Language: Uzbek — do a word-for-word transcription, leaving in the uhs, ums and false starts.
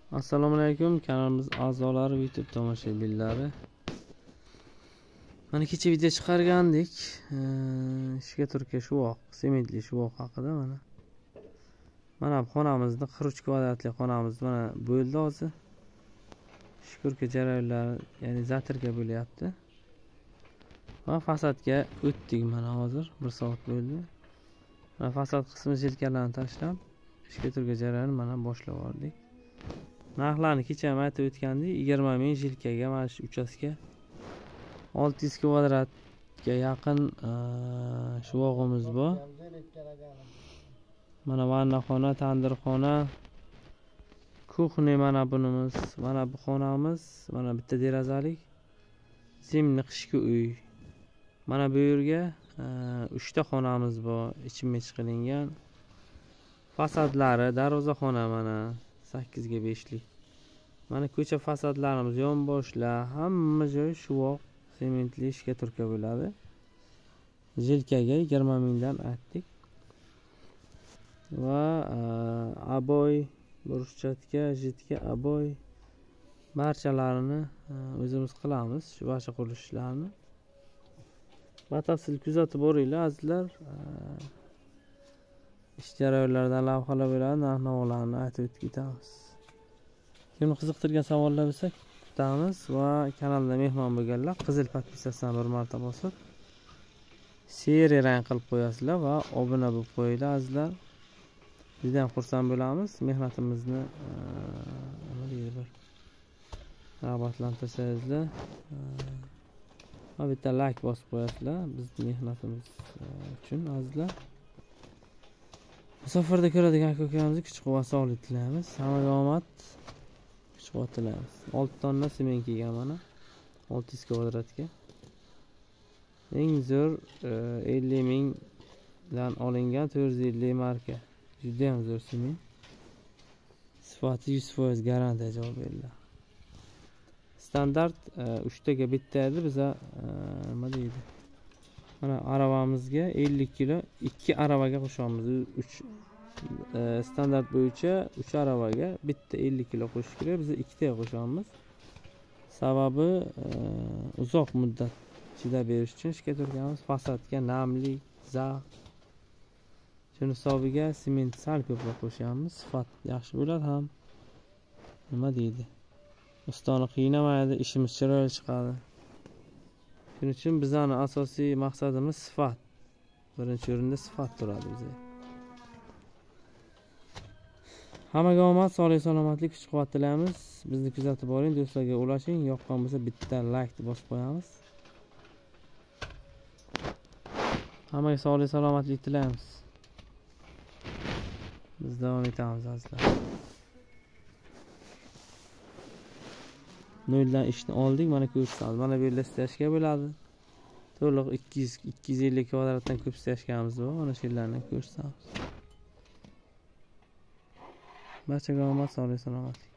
Assalomu alaykum, kanalimiz a'zolari, YouTube tomoshabinlari. Mana kecha video chiqargandik. Ishga turka shuvoq, sementli shuvoq haqida mana. Mana bu xonamizni qirq uch kvadratli xonamiz mana bo'ldi hozir. Shukurki jarayonlar, ya'ni zatirga bo'lyapti. Va fasadga o'tdik mana hozir bir soat bo'ldi. Mana fasad qismi yelkalarni tashlab, ishga turka jarayonni mana boshlab yubordik. Narxlarni kecha ham aytib o'tgandik. yigirma ming yilkaga mana shu uchastka olti yuz kvadratga yaqin shuvog'imiz bor. Mana vannaxona, tandirxona, kuxni mana bunimiz, mana bu xonamiz, mana bitta derazalik zimni qishki uy. Mana bu yerga uchta xonamiz bor, ichma-ich qilingan. Fasadlari darvozaxona mana sakkiz ga besh lik. Mana ko'cha fasadlarimiz yonboshlar, hamma joy shuvoq, sementli ishga turka bo'ladi. Yilkaga yigirma mingdan aytdik. Va aboy, burchakka, jitga aboy barchalarini o'zimiz qilamiz, shu barcha qurilishlarni. Batafsil kuzatib boringlar azizlar. Ish jarayonlaridan lavhalar bo'ladi, narx-navolarni aytib o'tib ketamiz. Kimni qiziqtirgan savollar bo'lsa kutamiz va kanalda mehmon bo'lganlar qizil podpisasini bir marta bosib seriya rang qilib qo'yasizlar va obuna bo'lib qo'yinglar azizlar. Juda ham xursand bo'lamiz. Mehnatimizni nima deydi bir rag'batlantirsangizlar va bitta like bosib qo'yasizlar bizning mehnatimiz uchun azizlar. Safarda ko'radigan aka-ukamizga kuch-quvvat, sog'lik tilaymiz. Hammaga omad, kuch-quvvat tilaymiz. olti tonna sement kelgan mana olti yuz kvadratga. Eng zo'r ellik ming dan olingan to'rt yuz ellik marka. Juda ham zo'r sement. Sifati yuz foiz garantiya javob beriladi. Standart uchtaga bitta edi, biza nima deydi? Mana aravamizga ellik kilo ikki aravaga qo'shamiz. uch standart bo'yicha uch aravaga bitta ellik kilo qo'shish kerak. Biz ikkitaga qo'shamiz. Sababi uzoq muddat chidab berish uchun ishga turganmiz. Fasadga namlik, zax. Shuni hisobiga sement sal ko'proq qo'shamiz. Sifat yaxshi bo'ladi ham. Nima deydi? Ustani qiynamaydi, ishimiz chiroyli chiqadi. Shuning uchun bizning asosiy maqsadimiz sifat. Birinchi o'rinda sifat turadi bizga. Hammaga omad, sog'lik, salomatlik, kuch-quvvat tilaymiz. Bizni kuzatib boring, do'stlarga ulashing. Yoqqan bo'lsa bitta like bosib qo'yamiz. Hammaga sog'lik, salomatlik tilaymiz. Biz davom etamiz azizlar. Noldan ishni oldik, mana ko'rsatamiz. Mana bu yerda stashka bo'ladi. To'liq ikki yuz ikki yuz ellik kvadratdan ko'p stashkamiz bor. Mana shu yerlarni ko'rsatamiz. Barchaga omad, sog'lik, salomatlik.